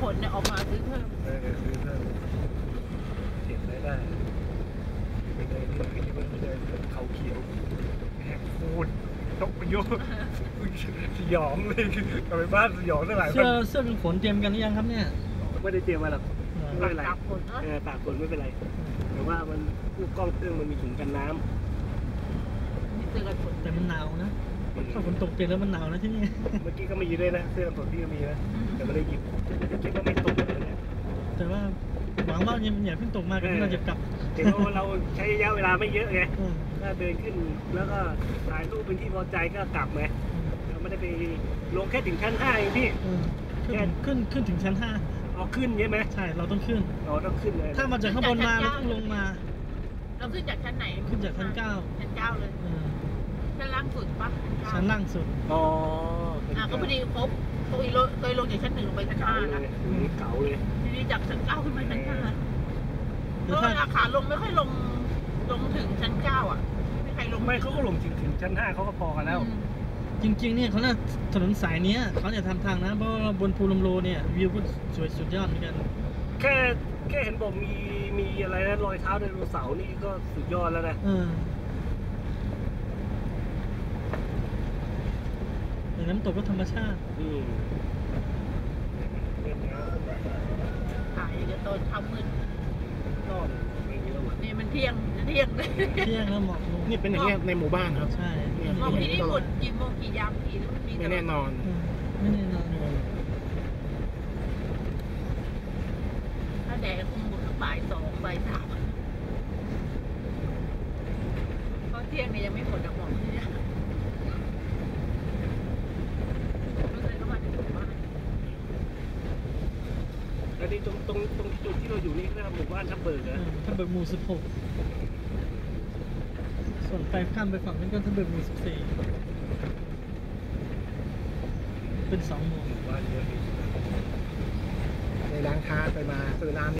ผลเนี่ยออกมาซื้อเพิ่มซื้อเพิ่มเก็บได้ไม่ได้เขาเขียวแหกฟูดตกไปโยกสยองเลยกลับไปบ้านสยองตั้งหลายเสื้อกันฝนเตรียมกันหรือยังครับเนี่ยไม่ได้เตรียมมาหรอกไม่เป็นไรตากฝนตากฝนไม่เป็นไรแต่ว่ามันลูกกล้องเครื่องมันมีถุงกันน้ำมีเสื้อกันฝนแต่มันหนาวนะถ้าฝนตกเปลี่ยนแล้วมันหนาวนะที่นี่เมื่อกี้ก็มีด้วยนะเสื้อกันฝนพี่ก็มีนะแต่ไม่ได้หยิบคิดว่าไม่ตกเลยเนี่ยแต่ว่าหวังว่าอย่าเพิ่งตกมากเราจะกลับเห็นว่าเราใช้ระยะเวลาไม่เยอะไงก็เดินขึ้นแล้วก็ถ่ายรูปเป็นที่พอใจก็กลับไงเราไม่ได้ไปลงแค่ถึงชั้น5เองพี่แค่ขึ้นถึงชั้น5 เอาขึ้นใช่ไหมใช่เราต้องขึ้นต้องขึ้นเลยถ้ามาจากข้างบนมาเราต้องลงมาเราขึ้นจากชั้นไหนขึ้นจากชั้น 9เลยชั้นล่างสุดปะชั้นล่างสุดก็พอดีครบเคยลงจากชั้น1ลงไปชั้น5นะเก่าเลยทีนี้จากชั้น9ขึ้นมาชั้น5เพราะราคาลงไม่ค่อยลงถึงชั้น9อ่ะไม่ใครลงไม่เขาก็ลงถึงชั้น5เขาก็พอกันแล้วจริงๆเนี่ยเขาเนี่ยถนนสายนี้เขาจะทำทางนะเพราะบนภูลมโลเนี่ยวิวก็สวยสุดยอดเหมือนกันแค่เห็นบอกมีอะไรนะรอยเท้าไดโนเสาร์นี่ก็สุดยอดแล้วนะแต่น้ำตกก็ธรรมชาติถ่ายจะตอนเช้ามืดนี่มันเที่ยงแล้วหมอกนี่เป็นอย่างเงี้ยในหมู่บ้านครับใช่หมอกที่นี่หมดกี่โมงกี่ยามกี่แล้วมันมีไม่แน่นอนถ้าแดดคงหมดบ่าย2บ่าย3เพราะเที่ยงเนี่ยยังไม่หมดหมอกที่นี่แล้วนี่ตรงจุดที่เราอยู่นี่เรียกว่าหมู่บ้านทับเบิกนะทับเบิกหมู่16ส่วนไปข้ามไปฝั่งนั้นก็ทับเบิกหมู่14เป็น2 หมู่บ้านเยอะในร้านค้าไปมาซื้อน้ำ